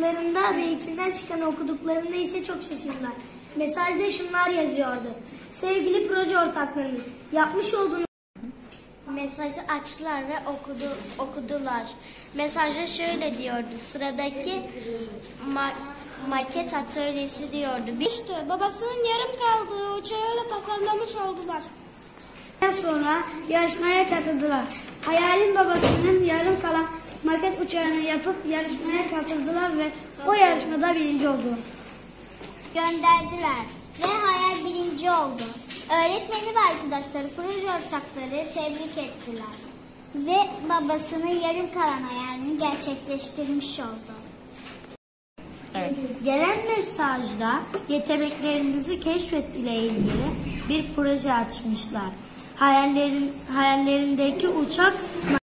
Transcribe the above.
yazdıklarında ve içinden çıkan okuduklarında ise çok şaşırdılar. Mesajda şunlar yazıyordu: sevgili proje ortaklarımız, yapmış olduğunuz mesajı açtılar ve okudular. Mesajda şöyle diyordu: sıradaki maket atölyesi diyordu. Babasının yarım kaldığı uçağı tasarlamış oldular. Daha sonra yarışmaya katıldılar. Hayal'in babasının yarım kalan maket uçağını yapıp yarışmaya katıldılar ve o yarışmada birinci oldu. Gönderdiler ve Hayal birinci oldu. Öğretmeni ve arkadaşları proje ortakları tebrik ettiler ve babasının yarım kalan hayalini gerçekleştirmiş oldu. Evet. Gelen mesajda yeteneklerimizi keşfet ile ilgili bir proje açmışlar. Hayallerindeki uçak